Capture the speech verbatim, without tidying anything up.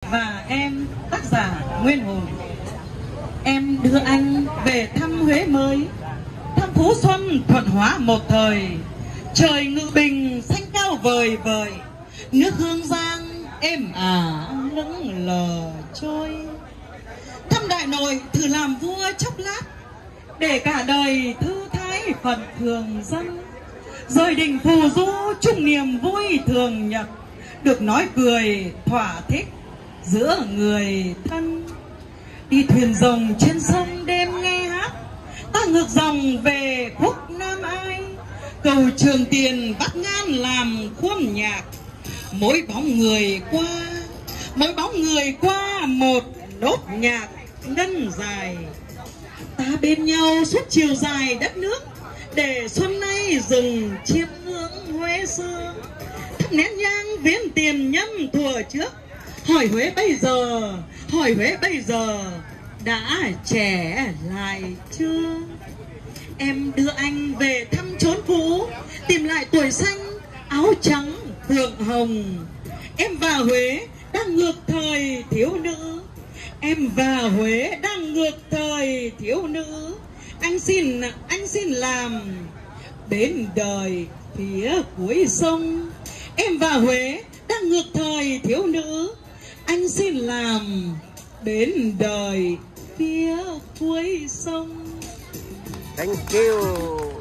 và em tác giả Nguyên Hùng. Em đưa anh về thăm Huế mới, thăm Phú Xuân thuận hóa một thời. Trời Ngự Bình xanh cao vời vời, nước Hương Giang êm ả lững lờ trôi. Thăm Đại Nội thử làm vua chốc lát, để cả đời thư thái phận thường dân. Rời đình phù du chung niềm vui thường nhật, được nói cười thỏa thích giữa người thân. Đi thuyền rồng trên sông đêm nghe hát, ta ngược dòng về khúc Nam Ai. Cầu Trường Tiền Bát Ngàn làm khuôn nhạc, mỗi bóng người qua, mỗi bóng người qua một nốt nhạc ngân dài. Ta bên nhau suốt chiều dài đất nước, để xuân nay dừng chiêm ngưỡng Huế xưa. Thắp nén nhang viếng tiền nhân thuở trước, hỏi Huế bây giờ, hỏi Huế bây giờ đã trẻ lại chưa. Em đưa anh về thăm chốn cũ, tìm lại tuổi xanh áo trắng phượng hồng. Em và Huế đang ngược thời thiếu nữ, em và Huế đang ngược thời thiếu nữ. Anh xin, anh xin làm bến đời phía cuối sông. Em và Huế đang ngược thời thiếu nữ, anh xin làm bến đời phía cuối sông. Thank you.